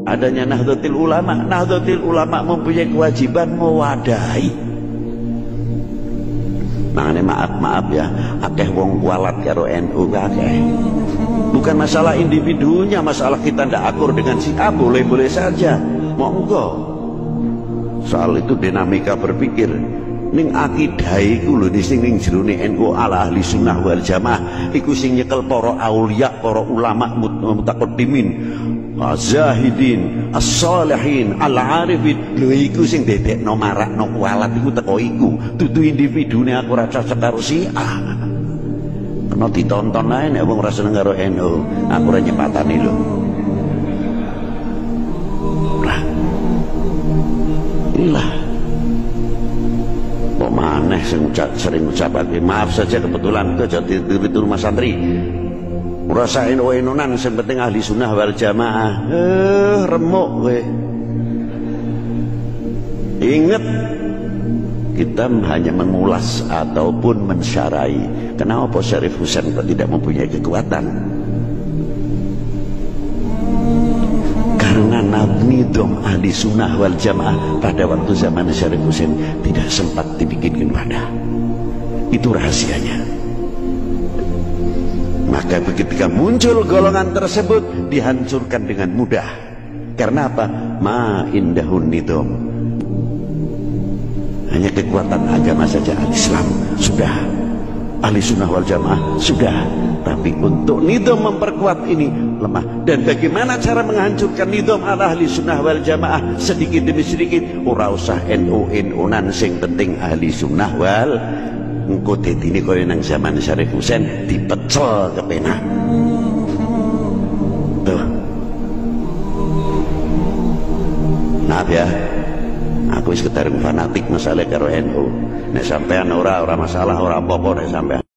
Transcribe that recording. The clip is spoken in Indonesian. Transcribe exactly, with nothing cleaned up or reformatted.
Adanya Nahdlatul Ulama. Nahdlatul Ulama mempunyai kewajiban mewadahi. Makanya maaf-maaf ya, akeh wong kualat karo N U akeh. Bukan masalah individunya, masalah kita ndak akur dengan si A, boleh-boleh saja. Monggo. Soal itu dinamika berpikir. Ning akidah iku lho sing ning jerone N U ala ahli sunnah wal jamaah iku sing nyekel para aulia, para ulama mutaqaddimin, zahidin, as-salihin, al-arifin. Lho iku sing dedekno marakno kualat iku teko iku. Dudu individune aku ora cocok karo si A. Kena ditonton ae nek wong ora seneng karo N U, aku ora nyepatani lho. Lah. Inilah kok maneh sing sering ucapake maaf saja kebetulan ke jadi rumah santri ora usah eno-enonan sing penting ahli sunnah wal jamaah. Eh remuk kowe. Ingat, kita hanya mengulas ataupun mensyarai. Kenapa Syarif Husain kok tidak mempunyai kekuatan? Karena nidom ahli sunnah wal jamaah pada waktu zaman Syarif Husain tidak sempat dibikinkan wadah. Itu rahasianya. Maka ketika muncul golongan tersebut dihancurkan dengan mudah. Karena apa? Ma indahun nidom. Hanya kekuatan agama saja Islam sudah, ahli sunnah wal jamaah sudah. Tapi untuk nidom memperkuat ini lemah. Dan bagaimana cara menghancurkan nidom ala ahli sunnah wal jamaah sedikit demi sedikit? Ora usah N U N U-nan, sing penting ahli sunnah wal. Engko dadine kaya nang zaman Syarif Husain dipecel kepenak. Tuh. Maaf ya, aku sekedar fanatik masalah karo N U. Nek sampean ora ora masalah, ora apa-apa nek sampean